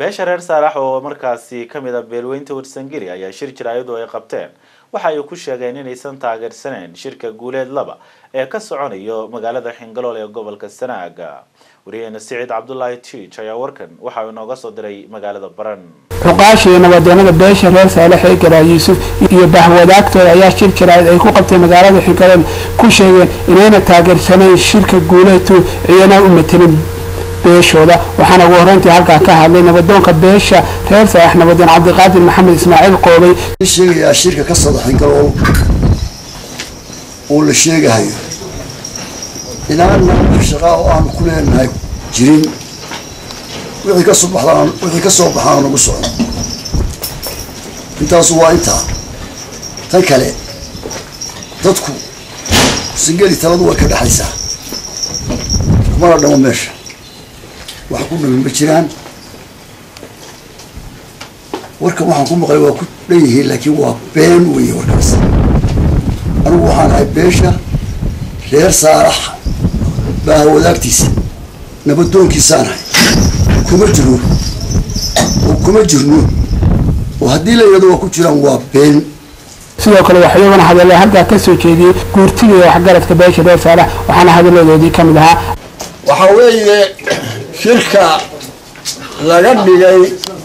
beesha reer Saalax oo markaasi kamid ah beelweynta Warsangeli ayaa shir jiraayad oo ay qabteen waxa ay ku sheegeen inaysan taageersaneen shirka guuleed laba ee ka soconayo magaalada Xingalool ee gobolka Sanaag wariyayna Saciid Cabdullaahi Tiij ayaa warkan waxa uu nooga soo diray magaalada Baran xuqaashii nabadeennada beesha reer Saalax ee Garaa Yuusuf iyo bahwadaagtooda ayaa shir jiraayad ay ku qabtay magaalada Xingalool ku sheegeen inayna taageersaneen shirka guuleed iyana u metelin beeshooda waxaana ugu horeyntii halka ka hadlay nabadoonka beesha reer Saalax nabadoon Cabdiqaadir Maxamed Ismaaciil Qoobay sheegaya shirka ka soo Xingalool oo la sheegayo inaan shaqo aan ku leenahay jirin wixii ka soo baxaan ugu socdo intaas waa inta tan kale dadku Warsangeli taladu way ka dhaxaysaa kuma dhamo meesha wax ku dhamin ma jiraan warka waxaan ku maqlay waa ku dheeyay laakiin waa been weeye warkaas anigu waxaan ahay beesha reer Saalax baa wadaagtiisa nabadoonkiisaan ahay kuma jirno oo haddii la yiraahdo waa ku jiraan waa been sidoo kale waxayna hadalay halka ka soo jeediyay guurtiga waxgaradka beesha reer Saalax waxaana hadaladoodii kamid ahaa waxa weeye shirka laga dhigay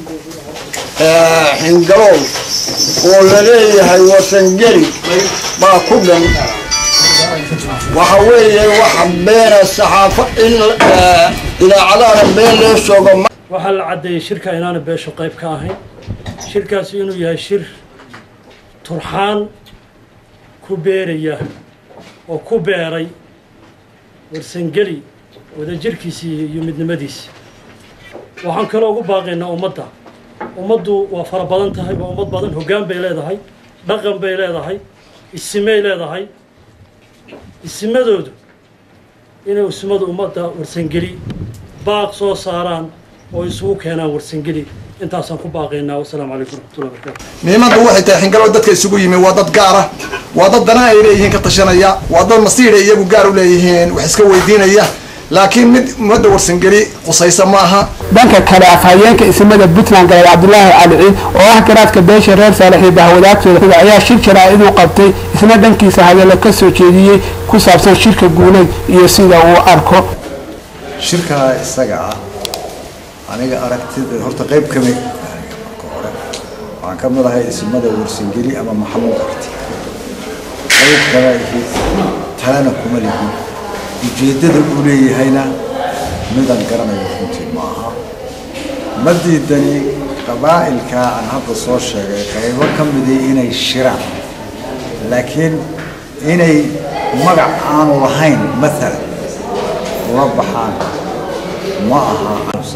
Xingalool oo la leeyahay Warsangeli baa ku dhan waxa weeye waxa beena saxaafo in idaacadaha been loo sheego waxa la cadeeyay shirka inaana beesho qayb ka ahayn shirkaasi inuu yahay shir turxaan ku beeraya oo ku beeray Warsangeli wada jirkiisii iyo midnimadiisa waxaan kale ugu baaqaynaa ummaddu waa fara badan tahay waa ummad badan hoggaan bay leedahay dhaqan bay leedahay ismay leedahay ismadoodu inay ismadu ummadda Warsangeli baaq soo saaraan oo isugu keenaan Warsangeli intaasaan ku baaqaynaa wassalaamu calaykum warahmatullahi wabarakatuh nimanku waxay tahay Xingalool dadka isugu yimi waa dad gaar ah waa dad dana ay leeyihiin ka tashanaya waa dad masiir iyagu gaar u leeyihiin wax iska weydiinaya laakiin mid Warsangeli qusaysa maaha dhanka kale afhayeenka ismada Puntland Galay Cabdullaahi Ali Ciid oo ah garaadka beesha reer Saalax ee bahwadaagtooda ayaa shir jiraayad u qabtay isna dhankiisa hadallo ka soo jeediyay ku saabsan shirka guuleed iyo sida uu arko shirka isaga aniga aragtida horta qayb kamid waxaan ka madahay ismada Warsangeli ama Maxamed Arti qayb kale taana kuma lihin ujeedada uu leeyahayna midan garanayo runtii maaha madidani qabaa'ilka aan hadda soo sheegay qaybo kamid inay shiraan laakiin inay magac aan lahayn mesela la baxaan ma aha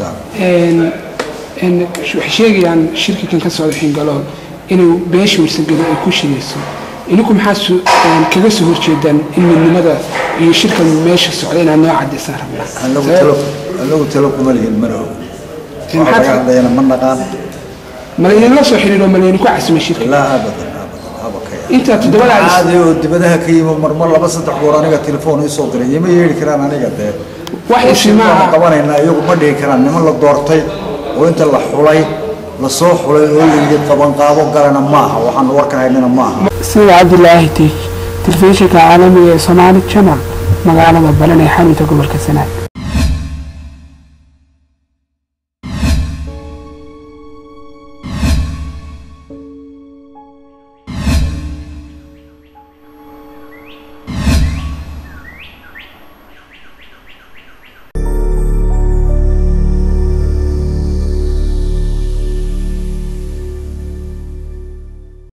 sheegayaan shirkigan ka soo Xingalool inuu beesha Warsangeli ay ku shirayso inuu maxaa kaga soo horjeedaan in midnimada iyo shirka meesha socdayna noo cadeysaan annagu talo kuma lihin maro maxaa hadayna ma naqaan malin la soo xiriiro malin ku casmay shirka la abadan inta todobada caadi oo dibadaha ka yimo marmar laba saddex goor aniga telefoon ii soo diray ma yeeri karaan aniga dee wax ismaa qabanayna iyagu ma dhigi karaan niman la doortay oo inta la xulay la soo xulay oo yiri qaban qaabo galana maaha waxaan warkahaynina maaha Saciid Cabdullaahi Tiij telefishinka caalamiga ee Soomaali Channel magaalada Baran ee xarunta gobolka Sanaag